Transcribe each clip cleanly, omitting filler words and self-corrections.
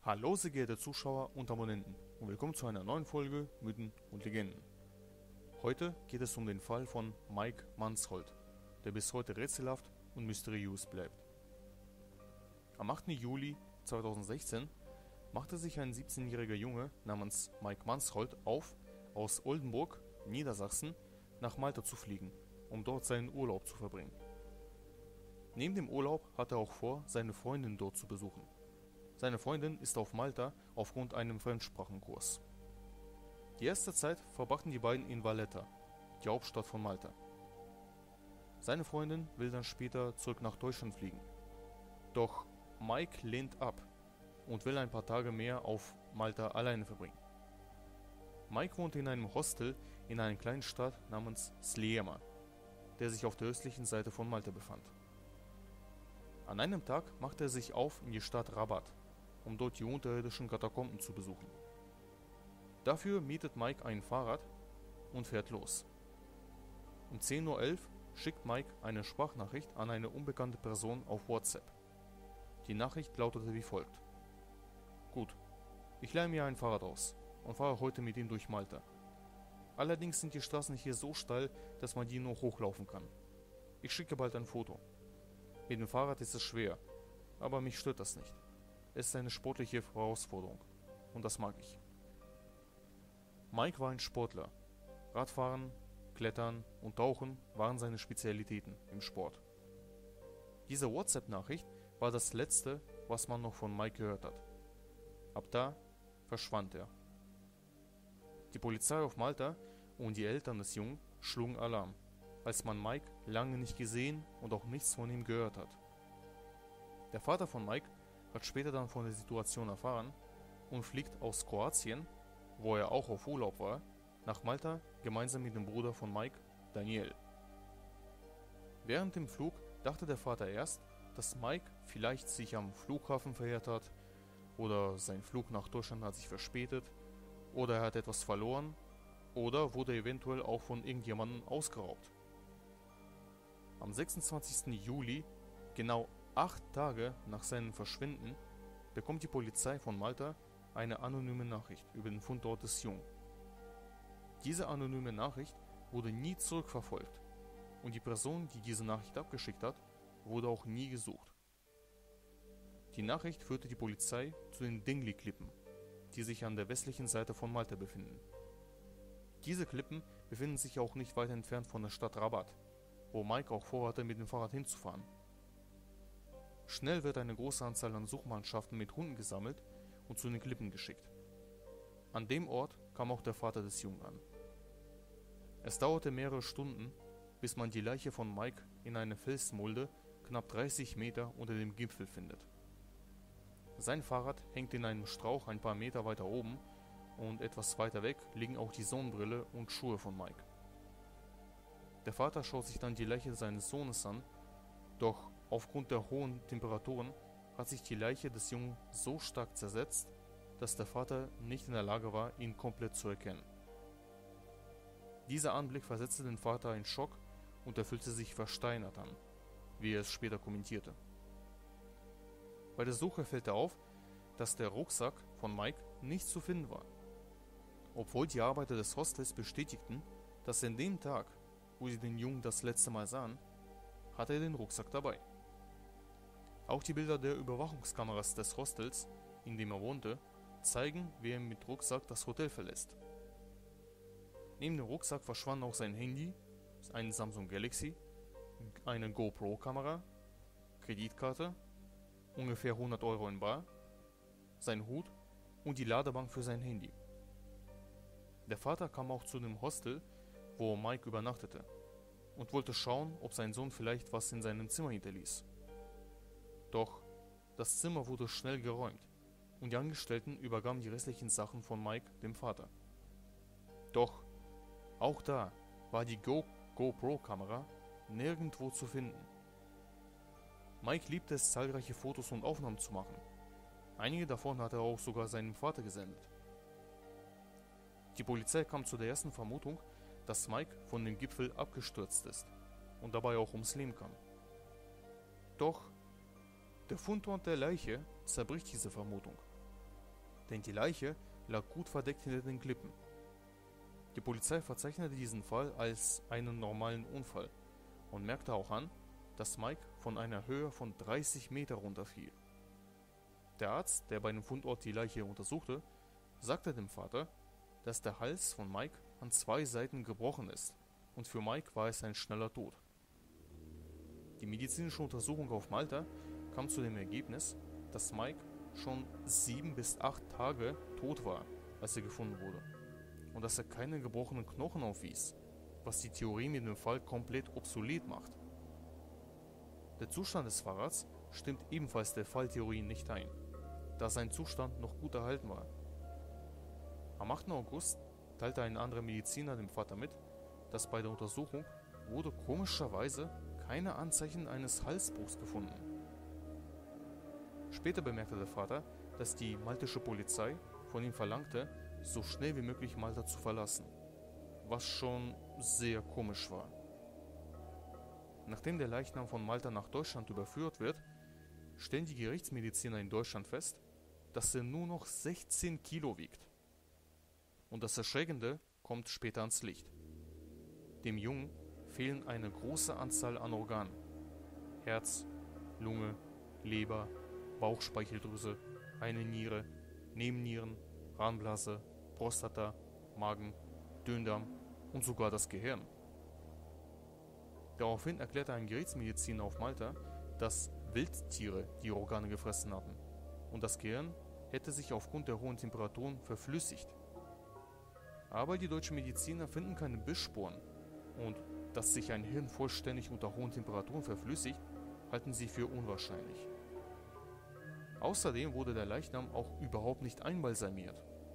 Hallo sehr geehrte Zuschauer und Abonnenten und willkommen zu einer neuen Folge Mythen und Legenden. Heute geht es um den Fall von Mike Mansholt, der bis heute rätselhaft und mysteriös bleibt. Am 8. Juli 2016 machte sich ein 17-jähriger Junge namens Mike Mansholt auf, aus Oldenburg, Niedersachsen, nach Malta zu fliegen, um dort seinen Urlaub zu verbringen. Neben dem Urlaub hatte er auch vor, seine Freundin dort zu besuchen. Seine Freundin ist auf Malta aufgrund einem Fremdsprachenkurs. Die erste Zeit verbrachten die beiden in Valletta, die Hauptstadt von Malta. Seine Freundin will dann später zurück nach Deutschland fliegen. Doch Mike lehnt ab und will ein paar Tage mehr auf Malta alleine verbringen. Mike wohnte in einem Hostel in einer kleinen Stadt namens Sliema, der sich auf der östlichen Seite von Malta befand. An einem Tag machte er sich auf in die Stadt Rabat, um dort die unterirdischen Katakomben zu besuchen. Dafür mietet Mike ein Fahrrad und fährt los. Um 10:11 Uhr schickt Mike eine Sprachnachricht an eine unbekannte Person auf WhatsApp. Die Nachricht lautete wie folgt: Gut, ich leihe mir ein Fahrrad aus und fahre heute mit ihm durch Malta. Allerdings sind die Straßen hier so steil, dass man die nur hochlaufen kann. Ich schicke bald ein Foto. Mit dem Fahrrad ist es schwer, aber mich stört das nicht. Es ist eine sportliche Herausforderung und das mag ich. Mike war ein Sportler. Radfahren, Klettern und Tauchen waren seine Spezialitäten im Sport. Diese WhatsApp-Nachricht war das letzte, was man noch von Mike gehört hat. Ab da verschwand er. Die Polizei auf Malta und die Eltern des Jungen schlugen Alarm, als man Mike lange nicht gesehen und auch nichts von ihm gehört hat. Der Vater von Mike hat später dann von der Situation erfahren und fliegt aus Kroatien, wo er auch auf Urlaub war, nach Malta gemeinsam mit dem Bruder von Mike, Daniel. Während dem Flug dachte der Vater erst, dass Mike vielleicht sich am Flughafen verirrt hat oder sein Flug nach Deutschland hat sich verspätet oder er hat etwas verloren oder wurde eventuell auch von irgendjemandem ausgeraubt. Am 26. Juli, genau 8 Tage nach seinem Verschwinden, bekommt die Polizei von Malta eine anonyme Nachricht über den Fundort des Jungen. Diese anonyme Nachricht wurde nie zurückverfolgt und die Person, die diese Nachricht abgeschickt hat, wurde auch nie gesucht. Die Nachricht führte die Polizei zu den Dingley-Klippen, die sich an der westlichen Seite von Malta befinden. Diese Klippen befinden sich auch nicht weit entfernt von der Stadt Rabat, wo Mike auch vorhatte, mit dem Fahrrad hinzufahren. Schnell wird eine große Anzahl an Suchmannschaften mit Hunden gesammelt und zu den Klippen geschickt. An dem Ort kam auch der Vater des Jungen an. Es dauerte mehrere Stunden, bis man die Leiche von Mike in einer Felsmulde knapp 30 Meter unter dem Gipfel findet. Sein Fahrrad hängt in einem Strauch ein paar Meter weiter oben und etwas weiter weg liegen auch die Sonnenbrille und Schuhe von Mike. Der Vater schaut sich dann die Leiche seines Sohnes an, doch aufgrund der hohen Temperaturen hat sich die Leiche des Jungen so stark zersetzt, dass der Vater nicht in der Lage war, ihn komplett zu erkennen. Dieser Anblick versetzte den Vater in Schock und er fühlte sich versteinert an, wie er es später kommentierte. Bei der Suche fällt auf, dass der Rucksack von Mike nicht zu finden war, obwohl die Arbeiter des Hostels bestätigten, dass an dem Tag, wo sie den Jungen das letzte Mal sahen, hatte er den Rucksack dabei. Auch die Bilder der Überwachungskameras des Hostels, in dem er wohnte, zeigen, wie er mit Rucksack das Hotel verlässt. Neben dem Rucksack verschwanden auch sein Handy, ein Samsung Galaxy, eine GoPro-Kamera, Kreditkarte, ungefähr 100 Euro in bar, sein Hut und die Ladebank für sein Handy. Der Vater kam auch zu dem Hostel, wo Mike übernachtete, und wollte schauen, ob sein Sohn vielleicht was in seinem Zimmer hinterließ. Doch das Zimmer wurde schnell geräumt und die Angestellten übergaben die restlichen Sachen von Mike dem Vater. Doch auch da war die GoPro-Kamera nirgendwo zu finden. Mike liebte es, zahlreiche Fotos und Aufnahmen zu machen. Einige davon hat er auch sogar seinem Vater gesendet. Die Polizei kam zu der ersten Vermutung, dass Mike von dem Gipfel abgestürzt ist und dabei auch ums Leben kam. Doch der Fundort der Leiche zerbricht diese Vermutung. denn die Leiche lag gut verdeckt hinter den Klippen. Die Polizei verzeichnete diesen Fall als einen normalen Unfall und merkte auch an, dass Mike von einer Höhe von 30 Meter runterfiel. Der Arzt, der bei dem Fundort die Leiche untersuchte, sagte dem Vater, dass der Hals von Mike an 2 Seiten gebrochen ist und für Mike war es ein schneller Tod. Die medizinische Untersuchung auf Malta kam zu dem Ergebnis, dass Mike schon 7 bis 8 Tage tot war, als er gefunden wurde und dass er keine gebrochenen Knochen aufwies, was die Theorie mit dem Fall komplett obsolet macht. Der Zustand des Fahrrads stimmt ebenfalls der Falltheorie nicht ein, da sein Zustand noch gut erhalten war. Am 8. August teilte ein anderer Mediziner dem Vater mit, dass bei der Untersuchung wurde komischerweise keine Anzeichen eines Halsbruchs gefunden. Später bemerkte der Vater, dass die maltische Polizei von ihm verlangte, so schnell wie möglich Malta zu verlassen, was schon sehr komisch war. Nachdem der Leichnam von Malta nach Deutschland überführt wird, stellen die Gerichtsmediziner in Deutschland fest, dass er nur noch 16 Kilo wiegt. Und das Erschreckende kommt später ans Licht. Dem Jungen fehlen eine große Anzahl an Organen. Herz, Lunge, Leber, Bauchspeicheldrüse, eine Niere, Nebennieren, Harnblase, Prostata, Magen, Dünndarm und sogar das Gehirn. Daraufhin erklärte ein Gerichtsmediziner auf Malta, dass Wildtiere die Organe gefressen hatten und das Gehirn hätte sich aufgrund der hohen Temperaturen verflüssigt. Aber die deutschen Mediziner finden keine Bissspuren und dass sich ein Hirn vollständig unter hohen Temperaturen verflüssigt, halten sie für unwahrscheinlich. Außerdem wurde der Leichnam auch überhaupt nicht einbalsamiert.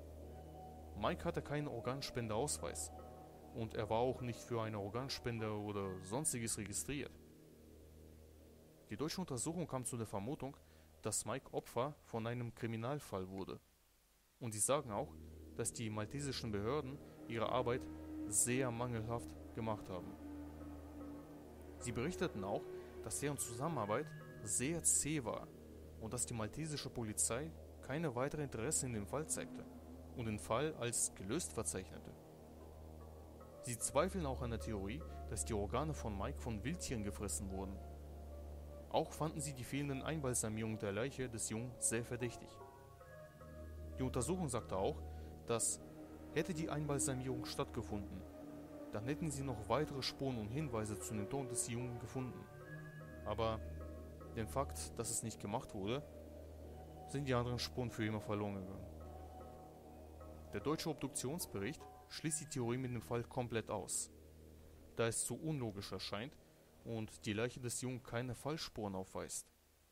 Mike hatte keinen Organspendeausweis und er war auch nicht für eine Organspende oder sonstiges registriert. Die deutsche Untersuchung kam zu der Vermutung, dass Mike Opfer von einem Kriminalfall wurde. Und sie sagen auch, dass die maltesischen Behörden ihre Arbeit sehr mangelhaft gemacht haben. Sie berichteten auch, dass deren Zusammenarbeit sehr zäh war und dass die maltesische Polizei keine weitere Interesse in dem Fall zeigte und den Fall als gelöst verzeichnete. Sie zweifeln auch an der Theorie, dass die Organe von Mike von Wildtieren gefressen wurden. Auch fanden sie die fehlenden Einbalsamierungen der Leiche des Jungen sehr verdächtig. Die Untersuchung sagte auch, dass hätte die Einbalsamierung stattgefunden, dann hätten sie noch weitere Spuren und Hinweise zu dem Tod des Jungen gefunden. Aber den Fakt, dass es nicht gemacht wurde, sind die anderen Spuren für immer verloren gegangen. Der deutsche Obduktionsbericht schließt die Theorie mit dem Fall komplett aus, da es zu unlogisch erscheint und die Leiche des Jungen keine Fallspuren aufweist.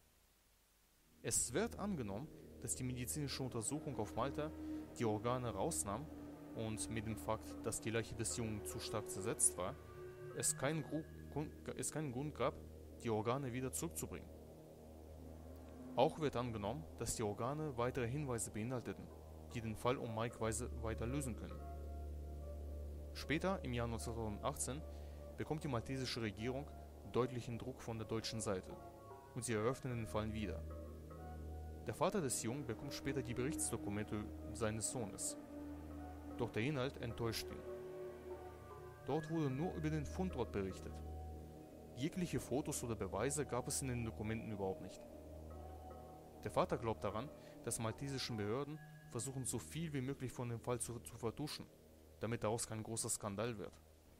Es wird angenommen, dass die medizinische Untersuchung auf Malta die Organe rausnahm und mit dem Fakt, dass die Leiche des Jungen zu stark zersetzt war, es keinen Grund gab, die Organe wieder zurückzubringen. Auch wird angenommen, dass die Organe weitere Hinweise beinhalteten, die den Fall um Mike weiter lösen können. Später, im Jahr 2018, bekommt die maltesische Regierung deutlichen Druck von der deutschen Seite und sie eröffnen den Fall wieder. Der Vater des Jungen bekommt später die Berichtsdokumente seines Sohnes. Doch der Inhalt enttäuscht ihn. Dort wurde nur über den Fundort berichtet. Jegliche Fotos oder Beweise gab es in den Dokumenten überhaupt nicht. Der Vater glaubt daran, dass maltesischen Behörden versuchen, so viel wie möglich von dem Fall zu vertuschen, damit daraus kein großer Skandal wird.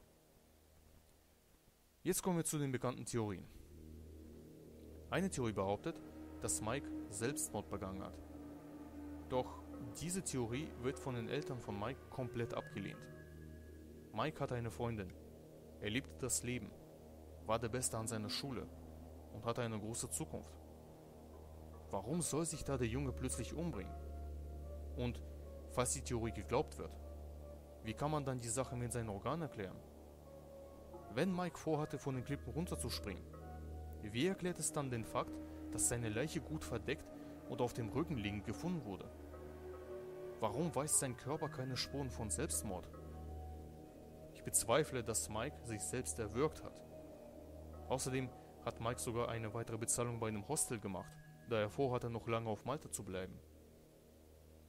Jetzt kommen wir zu den bekannten Theorien. Eine Theorie behauptet, dass Mike Selbstmord begangen hat. Doch diese Theorie wird von den Eltern von Mike komplett abgelehnt. Mike hatte eine Freundin, er liebte das Leben, war der Beste an seiner Schule und hatte eine große Zukunft. Warum soll sich da der Junge plötzlich umbringen? Und falls die Theorie geglaubt wird, wie kann man dann die Sache mit seinen Organen erklären? Wenn Mike vorhatte, von den Klippen runterzuspringen, wie erklärt es dann den Fakt, dass seine Leiche gut verdeckt und auf dem Rücken liegend gefunden wurde? Warum weist sein Körper keine Spuren von Selbstmord? Ich bezweifle, dass Mike sich selbst erwürgt hat. Außerdem hat Mike sogar eine weitere Bezahlung bei einem Hostel gemacht, da er vorhatte, noch lange auf Malta zu bleiben.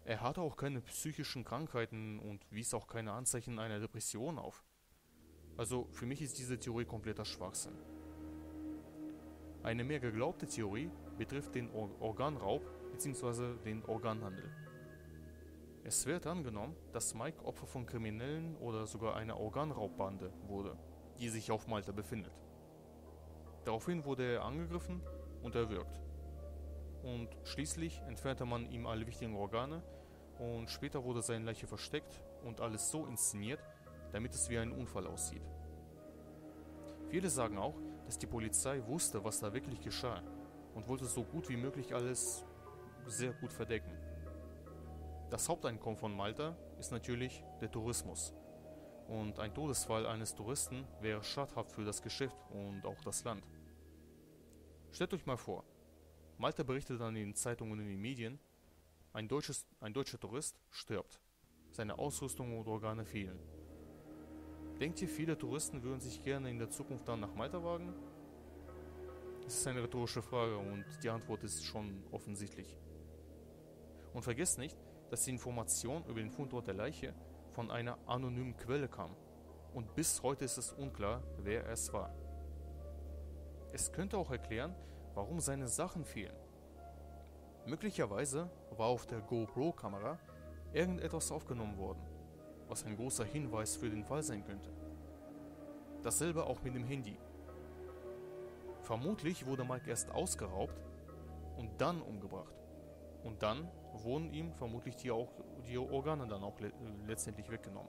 Er hatte auch keine psychischen Krankheiten und wies auch keine Anzeichen einer Depression auf. Also für mich ist diese Theorie kompletter Schwachsinn. Eine mehr geglaubte Theorie betrifft den Organraub bzw. den Organhandel. Es wird angenommen, dass Mike Opfer von Kriminellen oder sogar einer Organraubbande wurde, die sich auf Malta befindet. Daraufhin wurde er angegriffen und erwürgt. Und schließlich entfernte man ihm alle wichtigen Organe und später wurde seine Leiche versteckt und alles so inszeniert, damit es wie ein Unfall aussieht. Viele sagen auch, dass die Polizei wusste, was da wirklich geschah und wollte so gut wie möglich alles sehr gut verdecken. Das Haupteinkommen von Malta ist natürlich der Tourismus. Und ein Todesfall eines Touristen wäre schadhaft für das Geschäft und auch das Land. Stellt euch mal vor, Malta berichtet dann in den Zeitungen und in den Medien, ein deutscher Tourist stirbt. Seine Ausrüstung und Organe fehlen. Denkt ihr, viele Touristen würden sich gerne in der Zukunft dann nach Malta wagen? Es ist eine rhetorische Frage und die Antwort ist schon offensichtlich. Und vergesst nicht, dass die Information über den Fundort der Leiche von einer anonymen Quelle kam. Und bis heute ist es unklar, wer es war. Es könnte auch erklären, warum seine Sachen fehlen. Möglicherweise war auf der GoPro-Kamera irgendetwas aufgenommen worden, was ein großer Hinweis für den Fall sein könnte. Dasselbe auch mit dem Handy. Vermutlich wurde Mike erst ausgeraubt und dann umgebracht. Und dann wurden ihm vermutlich die Organe dann auch letztendlich weggenommen.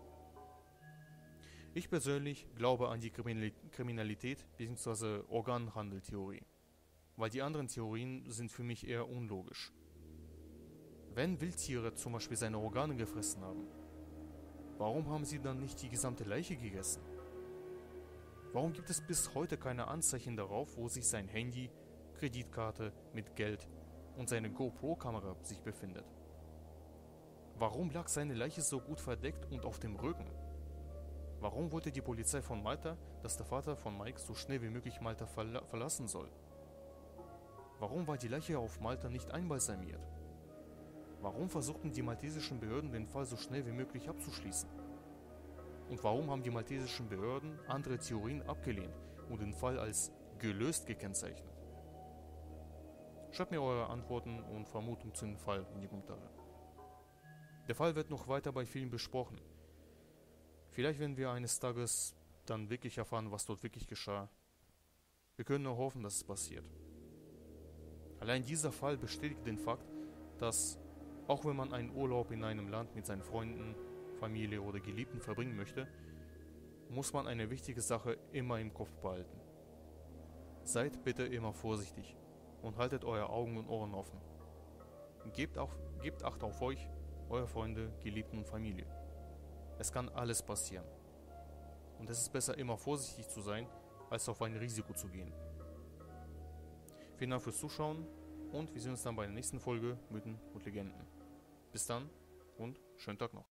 Ich persönlich glaube an die Kriminalität bzw. Organhandeltheorie, weil die anderen Theorien sind für mich eher unlogisch. Wenn Wildtiere zum Beispiel seine Organe gefressen haben, warum haben sie dann nicht die gesamte Leiche gegessen? Warum gibt es bis heute keine Anzeichen darauf, wo sich sein Handy, Kreditkarte mit Geld und seine GoPro-Kamera sich befindet? Warum lag seine Leiche so gut verdeckt und auf dem Rücken? Warum wollte die Polizei von Malta, dass der Vater von Mike so schnell wie möglich Malta verlassen soll? Warum war die Leiche auf Malta nicht einbalsamiert? Warum versuchten die maltesischen Behörden den Fall so schnell wie möglich abzuschließen? Und warum haben die maltesischen Behörden andere Theorien abgelehnt und den Fall als gelöst gekennzeichnet? Schreibt mir eure Antworten und Vermutungen zu dem Fall in die Kommentare. Der Fall wird noch weiter bei vielen besprochen. Vielleicht werden wir eines Tages dann wirklich erfahren, was dort wirklich geschah. Wir können nur hoffen, dass es passiert. Allein dieser Fall bestätigt den Fakt, dass auch wenn man einen Urlaub in einem Land mit seinen Freunden, Familie oder Geliebten verbringen möchte, muss man eine wichtige Sache immer im Kopf behalten. Seid bitte immer vorsichtig und haltet eure Augen und Ohren offen. Gebt Acht auf euch, eure Freunde, Geliebten und Familie. Es kann alles passieren. Und es ist besser, immer vorsichtig zu sein, als auf ein Risiko zu gehen. Vielen Dank fürs Zuschauen und wir sehen uns dann bei der nächsten Folge Mythen und Legenden. Bis dann und schönen Tag noch.